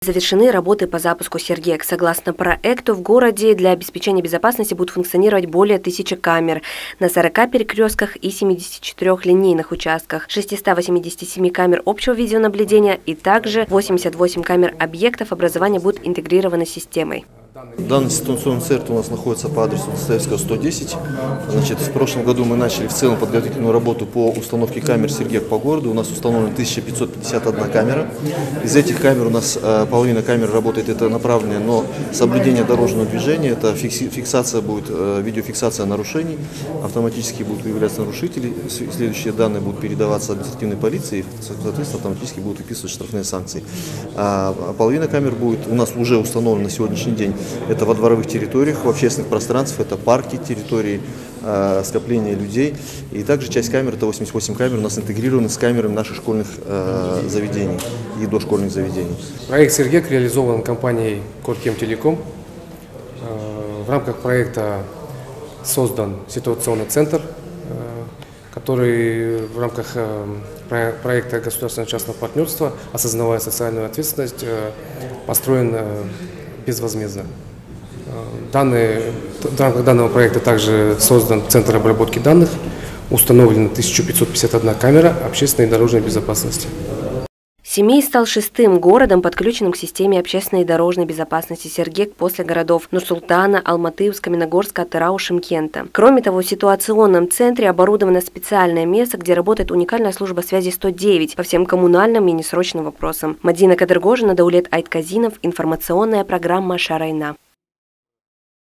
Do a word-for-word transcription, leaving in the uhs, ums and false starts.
Завершены работы по запуску Сергек. Согласно проекту, в городе для обеспечения безопасности будут функционировать более тысячи камер на сорока перекрестках и семидесяти четырёх линейных участках, шестистах восьмидесяти семи камер общего видеонаблюдения и также восемьдесят восемь камер объектов образования будут интегрированы системой. Данный ситуационный центр у нас находится по адресу Достоевского, сто десять. Значит, в прошлом году мы начали в целом подготовительную работу по установке камер Сергек по городу. У нас установлено тысяча пятьсот пятьдесят одна камера. Из этих камер у нас э, половина камер работает, это направленное, но соблюдение дорожного движения, это фикси, фиксация будет, э, видеофиксация нарушений, автоматически будут выявляться нарушители, следующие данные будут передаваться административной полиции, и, соответственно, автоматически будут выписывать штрафные санкции. А половина камер будет у нас уже установлена на сегодняшний день. Это во дворовых территориях, в общественных пространствах, это парки, территории э, скопления людей. И также часть камер, это восемьдесят восемь камер, у нас интегрированы с камерами наших школьных э, заведений и дошкольных заведений. Проект Сергек реализован компанией Коркемтелеком. Э, в рамках проекта создан ситуационный центр, э, который в рамках э, проекта государственно-частного партнерства, осознавая социальную ответственность, э, построен э, безвозмездно. Данные, в рамках данного проекта также создан Центр обработки данных, установлено тысяча пятьсот пятьдесят одна камера общественной и дорожной безопасности. Семей стал шестым городом, подключенным к системе общественной и дорожной безопасности Сергек после городов Нур-Султана, Алматы, Каменногорска, Атырау, Шымкента. Кроме того, в ситуационном центре оборудовано специальное место, где работает уникальная служба связи сто девять по всем коммунальным и несрочным вопросам. Мадина Кадыргожина, Даулет Айтказинов, информационная программа «Шарайна».